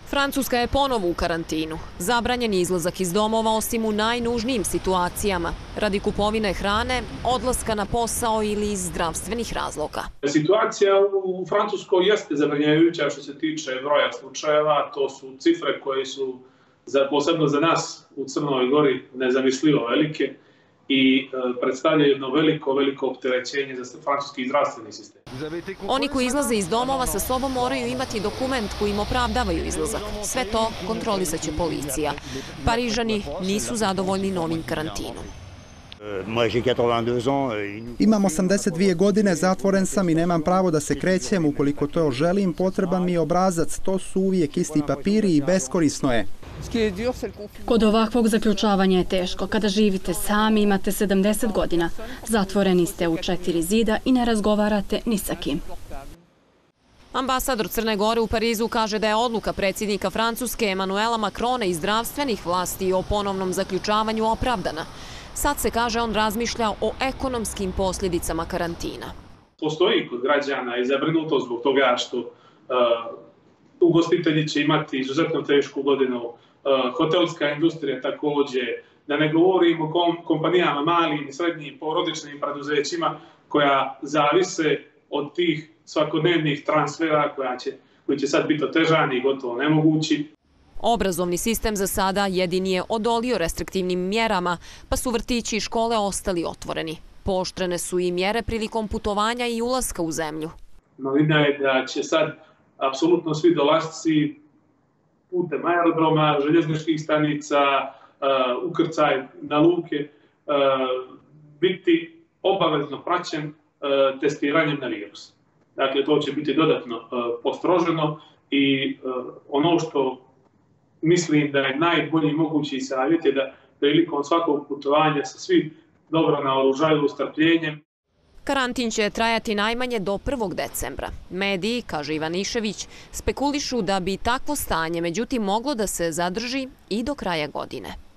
Francuska je ponovo u karantinu. Zabranjen je izlazak iz domova osim u najnužnijim situacijama, radi kupovine hrane, odlaska na posao ili iz zdravstvenih razloga. Situacija u Francuskoj jeste zabrinjavajuća što se tiče broja slučajeva. To su cifre koje su posebno za nas u Crnoj Gori nezamislivo velike i predstavljaju jedno veliko opterećenje za francuski zdravstveni sistem. Oni koji izlaze iz domova sa sobom moraju imati dokument kojim opravdavaju izlazak. Sve to kontrolisaće policija. Parižani nisu zadovoljni novim karantinom. Imam 82 godine, zatvoren sam i nemam pravo da se krećem. Ukoliko to želim, potreban mi je obrazac. To su uvijek isti papiri i beskorisno je. Kod ovakvog zaključavanja je teško. Kada živite sami, imate 70 godina. Zatvoreni ste u 4 zida i ne razgovarate ni sa kim. Ambasador Crne Gore u Parizu kaže da je odluka predsjednika Francuske Emanuela Macrona i zdravstvenih vlasti o ponovnom zaključavanju opravdana. Sad se, kaže, on razmišlja o ekonomskim posljedicama karantina. Postoji kod građana i zabrinutost zbog toga što ugostitelji će imati izuzetno tešku godinu, hotelska industrija također, da ne govorimo o kompanijama, malim i srednjim porodičnim preduzećima koja zavise od tih svakodnevnih transfera koji će sad biti otežani i gotovo nemogući. Obrazovni sistem za sada jedini je odolio restriktivnim mjerama, pa su vrtići i škole ostali otvoreni. Pooštrene su i mjere prilikom putovanja i ulaska u zemlju. Novina je da će sad apsolutno svi dolasci putem aerodroma, željezničkih stanica, ukrcaj na luke biti obavezno praćen testiranjem na virus. Dakle, to će biti dodatno postroženo i ono što mislim da je najbolji mogući savjet je da prilikom svakog putovanja se svi dobro naoružaju strpljenjem. Karantin će trajati najmanje do 1. decembra. Mediji, kaže Ivanišević, spekulišu da bi takvo stanje međutim moglo da se zadrži i do kraja godine.